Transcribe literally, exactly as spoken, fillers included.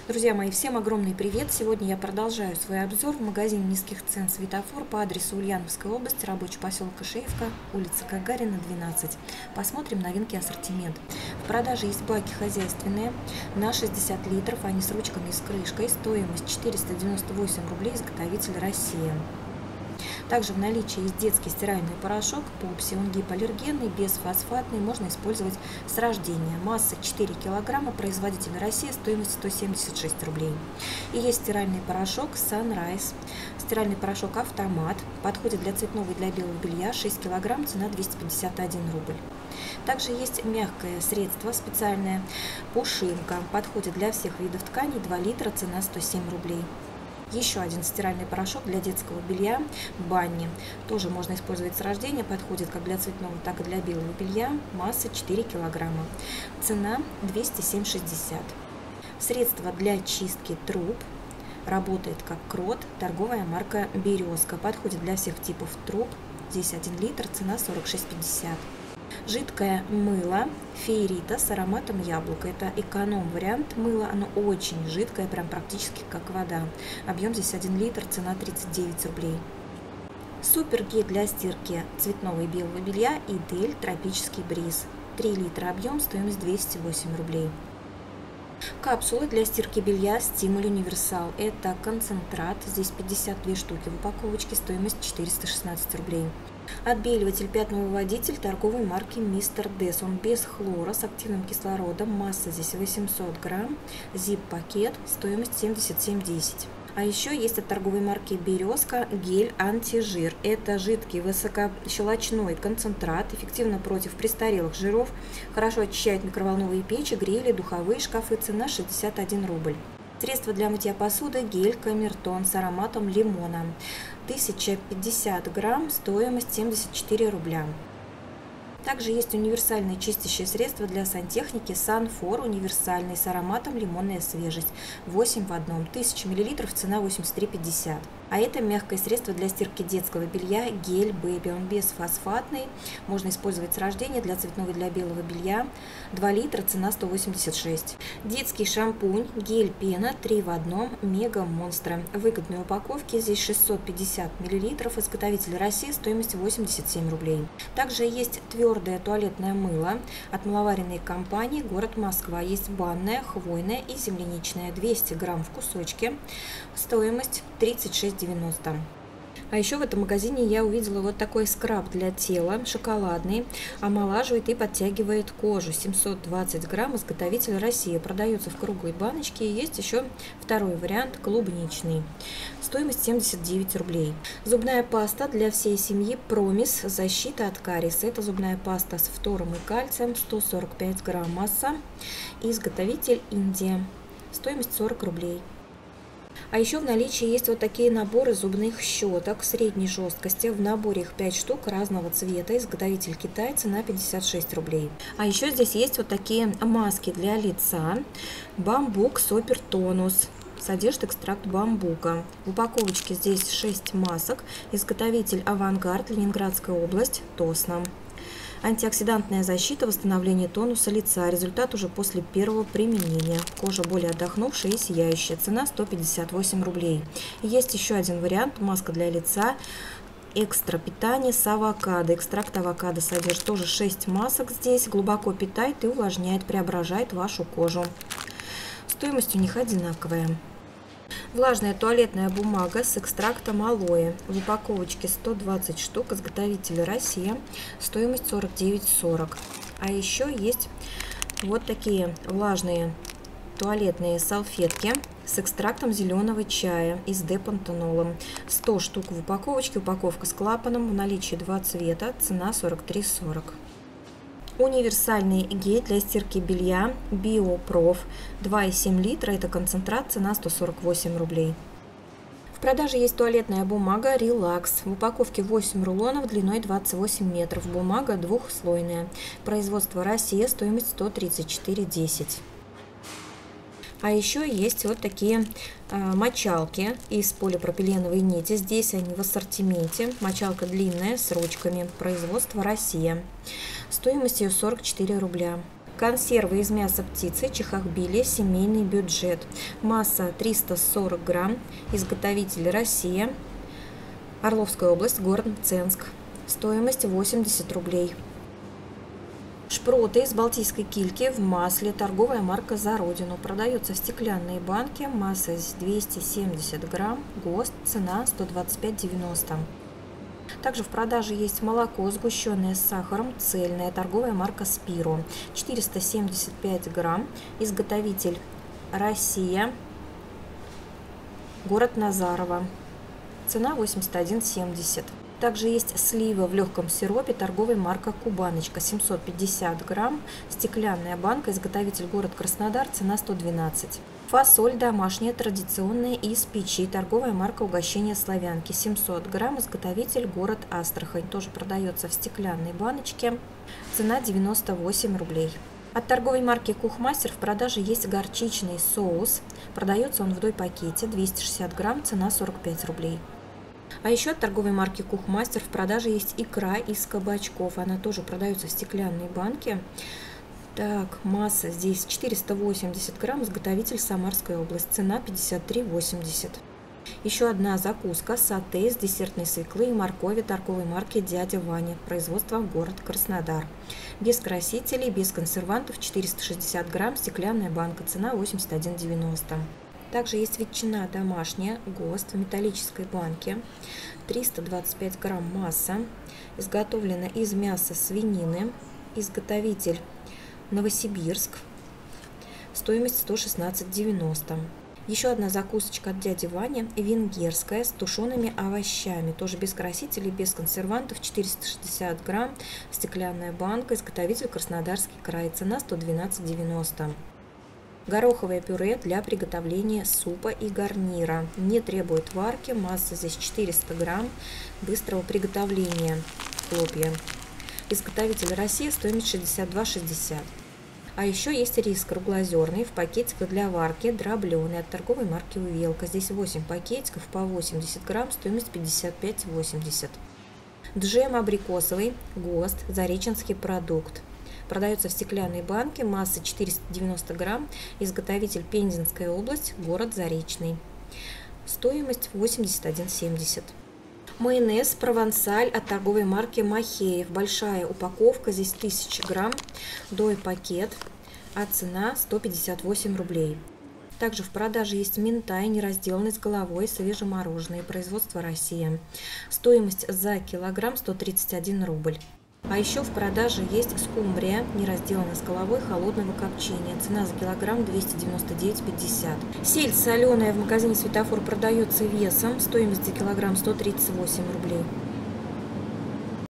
Друзья мои, всем огромный привет! Сегодня я продолжаю свой обзор в магазине низких цен «Светофор» по адресу Ульяновская область, рабочий поселок Ишеевка, улица Гагарина, двенадцать. Посмотрим новинки ассортимент. В продаже есть баки хозяйственные на шестьдесят литров, они с ручками и с крышкой. Стоимость четыреста девяносто восемь рублей, изготовитель Россия. Также в наличии есть детский стиральный порошок Попси, он гипоаллергенный, бесфосфатный, можно использовать с рождения. Масса четыре килограмма, производитель Россия, стоимость сто семьдесят шесть рублей. И есть стиральный порошок Sunrise, стиральный порошок Автомат, подходит для цветного и для белого белья, шесть килограмм, цена двести пятьдесят один рубль. Также есть мягкое средство специальное Пушинка, подходит для всех видов тканей, два литра, цена сто семь рублей. Еще один стиральный порошок для детского белья Банни. Тоже можно использовать с рождения, подходит как для цветного, так и для белого белья. Масса четыре килограмма. Цена двести семь шестьдесят. Средство для чистки труб. Работает как крот. Торговая марка Березка. Подходит для всех типов труб. Здесь один литр, цена сорок шесть пятьдесят. Жидкое мыло Феерита с ароматом яблока. Это эконом-вариант мыла, оно очень жидкое, прям практически как вода. Объем здесь один литр, цена тридцать девять рублей. Супер гель для стирки цветного и белого белья Идель Тропический бриз. три литра объем, стоимость двести восемь рублей. Капсулы для стирки белья Стимуль Универсал. Это концентрат, здесь пятьдесят две штуки в упаковочке, стоимость четыреста шестнадцать рублей. Отбеливатель пятновыводитель торговой марки Мистер Дес. Он без хлора, с активным кислородом. Масса здесь восемьсот грамм. Зип-пакет. Стоимость семьдесят семь десять. А еще есть от торговой марки Березка гель антижир. Это жидкий высокощелочной концентрат, эффективно против престарелых жиров. Хорошо очищает микроволновые печи, грили, духовые шкафы. Цена шестьдесят один рубль. Средство для мытья посуды гель Камертон с ароматом лимона. тысяча пятьдесят грамм, стоимость семьдесят четыре рубля. Также есть универсальное чистящее средство для сантехники Санфор универсальный с ароматом лимонная свежесть. восемь в одном. тысяча миллилитров, цена восемьдесят три пятьдесят. А это мягкое средство для стирки детского белья гель Бэби. Он бесфосфатный, можно использовать с рождения для цветного и для белого белья. два литра, цена сто восемьдесят шесть. Детский шампунь гель пена три в одном Мега Монстра. Выгодные упаковки, здесь шестьсот пятьдесят миллилитров, изготовитель России, стоимость восемьдесят семь рублей. Также есть твердое туалетное мыло от мыловаренной компании город Москва. Есть банное, хвойное и земляничное. двести грамм в кусочке. Стоимость тридцать шесть девяносто. А еще в этом магазине я увидела вот такой скраб для тела, шоколадный, омолаживает и подтягивает кожу. семьсот двадцать грамм, изготовитель Россия. Продается в круглой баночке. И есть еще второй вариант, клубничный. Стоимость семьдесят девять рублей. Зубная паста для всей семьи Промис, защита от кариеса. Это зубная паста с фтором и кальцием, сто сорок пять грамм масса. Изготовитель Индия. Стоимость сорок рублей. А еще в наличии есть вот такие наборы зубных щеток средней жесткости. В наборе их пять штук разного цвета. Изготовитель Китай, цена пятьдесят шесть рублей. А еще здесь есть вот такие маски для лица. Бамбук Супер Тонус. Содержит экстракт бамбука. В упаковочке здесь шесть масок. Изготовитель Авангард, Ленинградская область, Тосно. Антиоксидантная защита, восстановление тонуса лица. Результат уже после первого применения. Кожа более отдохнувшая и сияющая. Цена сто пятьдесят восемь рублей. Есть еще один вариант. Маска для лица. Экстра питание с авокадо. Экстракт авокадо содержит тоже шесть масок здесь. Глубоко питает и увлажняет, преображает вашу кожу. Стоимость у них одинаковая. Влажная туалетная бумага с экстрактом алоэ. В упаковочке сто двадцать штук, изготовитель Россия, стоимость сорок девять сорок. А еще есть вот такие влажные туалетные салфетки с экстрактом зеленого чая и с депантенолом. сто штук в упаковочке, упаковка с клапаном, в наличии два цвета, цена сорок три сорок. Универсальный гель для стирки белья Биопроф два и семь литра, это концентрат, цена сто сорок восемь рублей. В продаже есть туалетная бумага Релакс. В упаковке восемь рулонов длиной двадцать восемь метров. Бумага двухслойная. Производство Россия, стоимость сто тридцать четыре десять. А еще есть вот такие э, мочалки из полипропиленовой нити. Здесь они в ассортименте. Мочалка длинная с ручками. Производство Россия. Стоимость ее сорок четыре рубля. Консервы из мяса птицы Чехохбилия семейный бюджет. Масса триста сорок грамм. Изготовитель Россия. Орловская область, город Мценск. Стоимость восемьдесят рублей. Шпроты из балтийской кильки в масле. Торговая марка «За родину». Продается в стеклянной банке. Масса двести семьдесят грамм. ГОСТ. Цена сто двадцать пять девяносто. Также в продаже есть молоко, сгущенное с сахаром, цельное. Торговая марка «Спиро». четыреста семьдесят пять грамм. Изготовитель Россия. Город Назарово. Цена восемьдесят один семьдесят. Также есть слива в легком сиропе, торговая марка «Кубаночка», семьсот пятьдесят грамм, стеклянная банка, изготовитель город Краснодар, цена сто двенадцать. Фасоль домашняя, традиционная, из печи, торговая марка «Угощение славянки», семьсот грамм, изготовитель город Астрахань, тоже продается в стеклянной баночке, цена девяносто восемь рублей. От торговой марки «Кухмастер» в продаже есть горчичный соус, продается он в дой-пакете, двести шестьдесят грамм, цена сорок пять рублей. А еще от торговой марки «Кухмастер» в продаже есть икра из кабачков. Она тоже продается в стеклянной банке. Так, масса здесь четыреста восемьдесят грамм, изготовитель Самарская область. Цена пятьдесят три восемьдесят. Еще одна закуска сате из десертной свеклы и моркови торговой марки «Дядя Ваня». Производство город Краснодар. Без красителей, без консервантов, четыреста шестьдесят грамм, стеклянная банка. Цена восемьдесят один девяносто. Также есть ветчина домашняя, ГОСТ в металлической банке, триста двадцать пять грамм масса, изготовлена из мяса свинины, изготовитель Новосибирск, стоимость сто шестнадцать девяносто. Еще одна закусочка от дяди Вани, венгерская, с тушеными овощами, тоже без красителей, без консервантов, четыреста шестьдесят грамм, стеклянная банка, изготовитель Краснодарский край, цена сто двенадцать девяносто. Гороховое пюре для приготовления супа и гарнира. Не требует варки. Масса здесь четыреста грамм. Быстрого приготовления хлопья. Изготовитель Россия, стоимость шестьдесят два шестьдесят. А еще есть рис круглозерный в пакетиках для варки, дробленый, от торговой марки «Увелка». Здесь восемь пакетиков по восемьдесят грамм, стоимость пятьдесят пять восемьдесят. Джем абрикосовый, ГОСТ, зареченский продукт. Продается в стеклянной банке, масса четыреста девяносто грамм, изготовитель Пензенская область, город Заречный. Стоимость восемьдесят один семьдесят. Майонез провансаль от торговой марки Махеев. Большая упаковка, здесь тысяча грамм, дой-пакет, а цена сто пятьдесят восемь рублей. Также в продаже есть минтай, неразделанный с головой, свежемороженое, производство Россия. Стоимость за килограмм сто тридцать один рубль. А еще в продаже есть скумбрия, неразделанная с головой, холодного копчения. Цена за килограмм двести девяносто девять пятьдесят. Сельдь соленая в магазине «Светофор» продается весом. Стоимость за килограмм сто тридцать восемь рублей.